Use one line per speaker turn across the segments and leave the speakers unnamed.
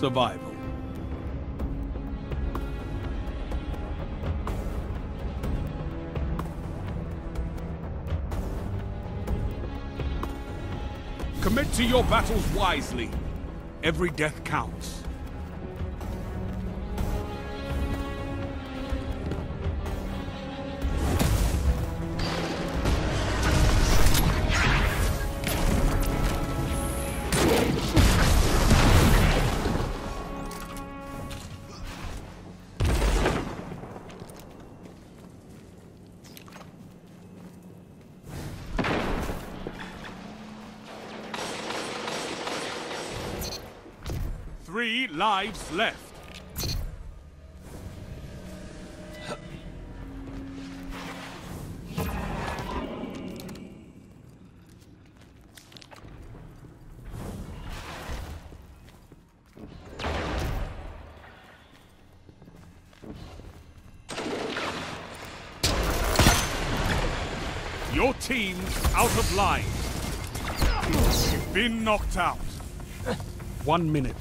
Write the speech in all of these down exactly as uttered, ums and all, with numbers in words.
survival. Commit to your battles wisely. Every death counts. Three lives left. Your team's out of line. You've been knocked out. One minute.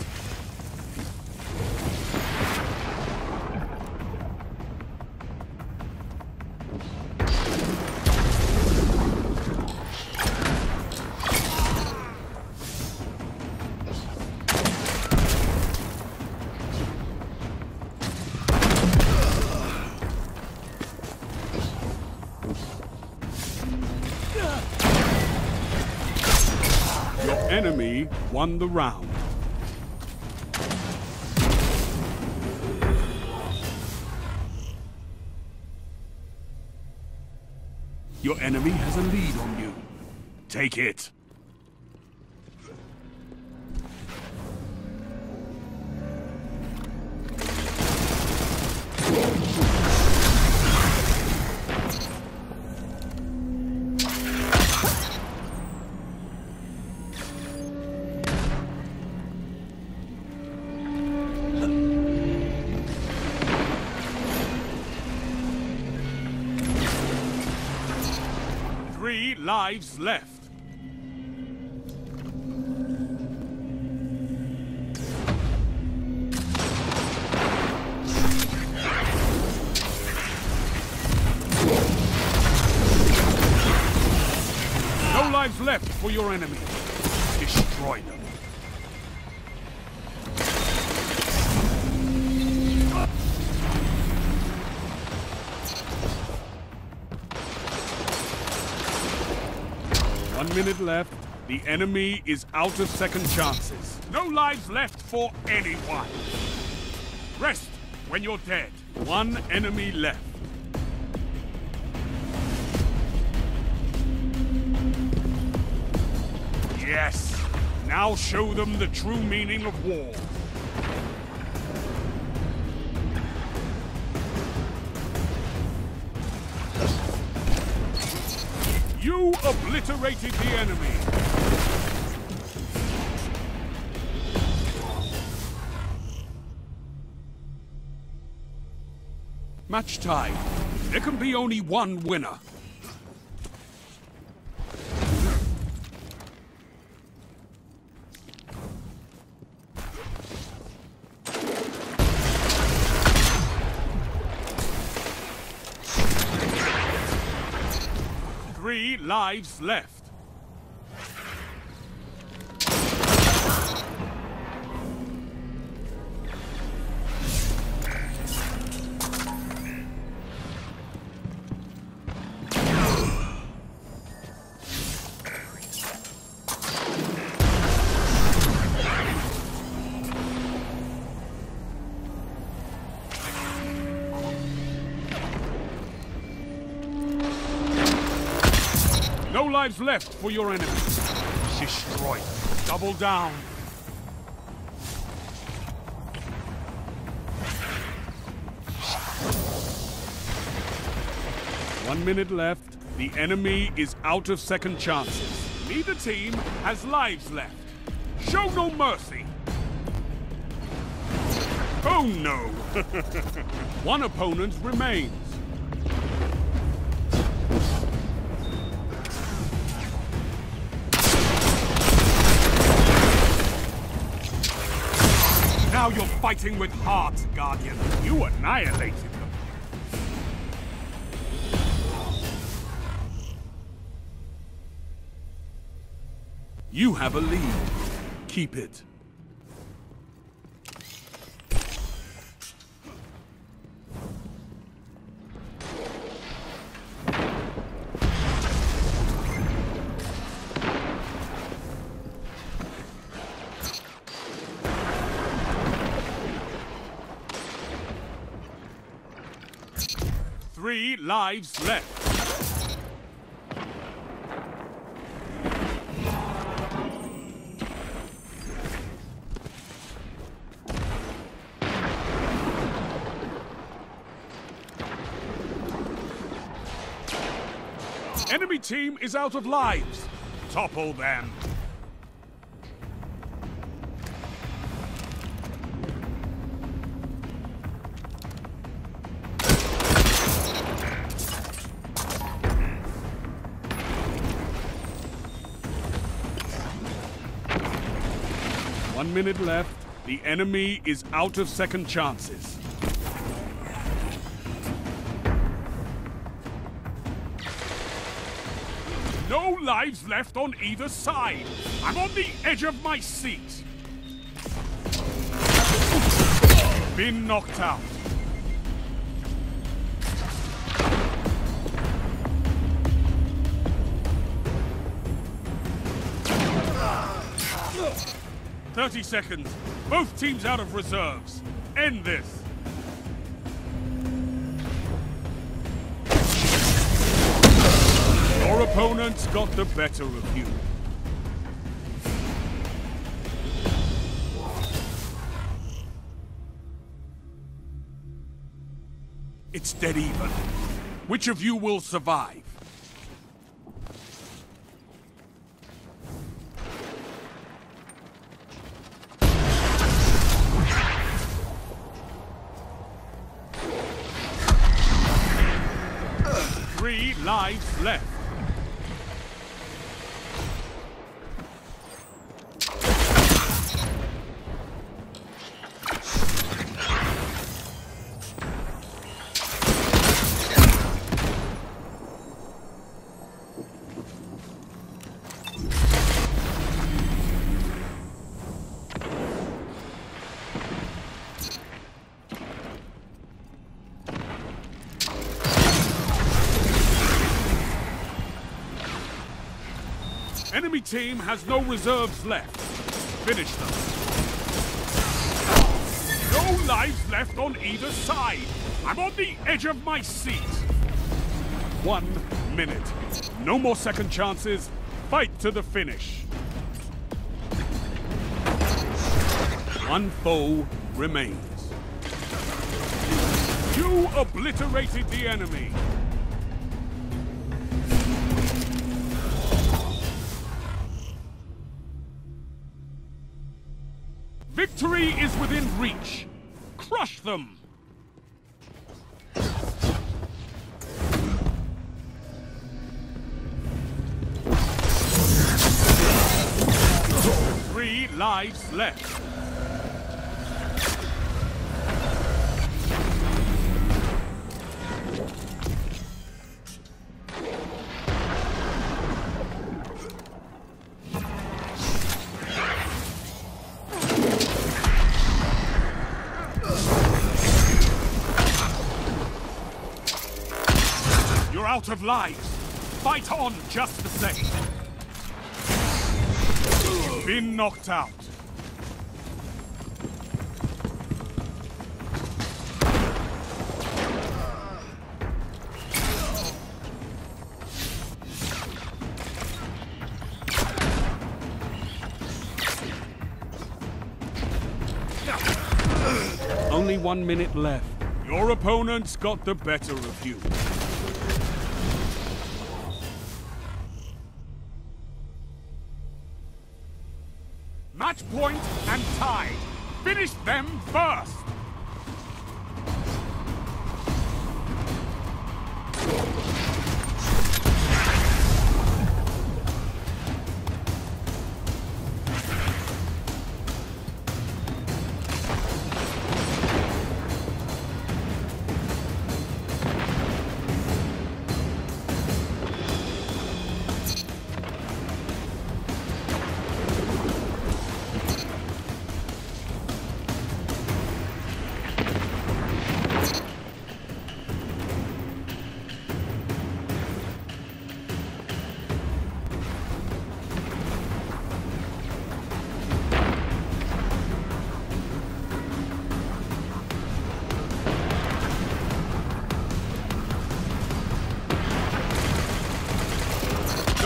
Enemy won the round. Your enemy has a lead on you. Take it. Three lives left. No lives left for your enemy. Destroy them. One minute left. The enemy is out of second chances. No lives left for anyone. Rest when you're dead. One enemy left. Yes. Now show them the true meaning of war. You obliterated the enemy. Match time. There can be only one winner. Three lives left. No lives left for your enemy. Destroy them. Double down. One minute left. The enemy is out of second chances. Neither team has lives left. Show no mercy. Oh no! One opponent remains. fighting with heart, Guardian. You annihilated them. You have a lead. Keep it. Three lives left. Enemy team is out of lives. Topple them. One minute left. The enemy is out of second chances. No lives left on either side. I'm on the edge of my seat. Been knocked out. Thirty seconds. Both teams out of reserves. End this. Your opponents got the better of you. It's dead even. Which of you will survive? Three lives left. Enemy team has no reserves left. Finish them. No lives left on either side. I'm on the edge of my seat. One minute. No more second chances. Fight to the finish. One foe remains. You obliterated the enemy. Victory is within reach. Crush them! Three lives left. You're out of lives. Fight on just the same. You've been knocked out. Only one minute left. Your opponents got the better of you. Match point and tie. Finish them first.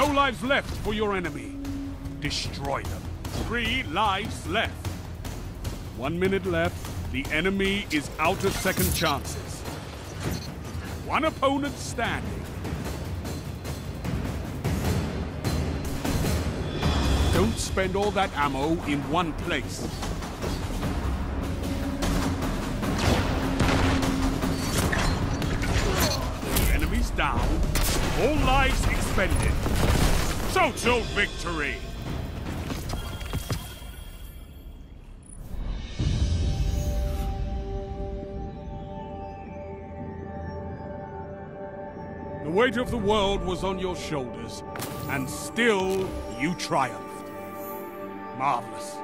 No lives left for your enemy. Destroy them. Three lives left. One minute left. The enemy is out of second chances. One opponent standing. Don't spend all that ammo in one place. The enemy's down. All lives expended. Total victory! The weight of the world was on your shoulders, and still you triumphed. Marvelous.